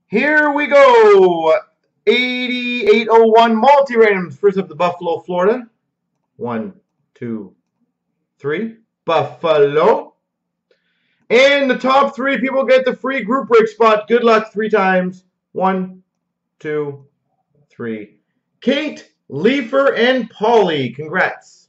Here we go. 8801 multi-randoms. First up, the Buffalo, Florida. 1, 2, 3. Buffalo. And the top 3 people get the free group break spot. Good luck 3 times. 1, 2, 3. Kate, Leifer, and Polly. Congrats.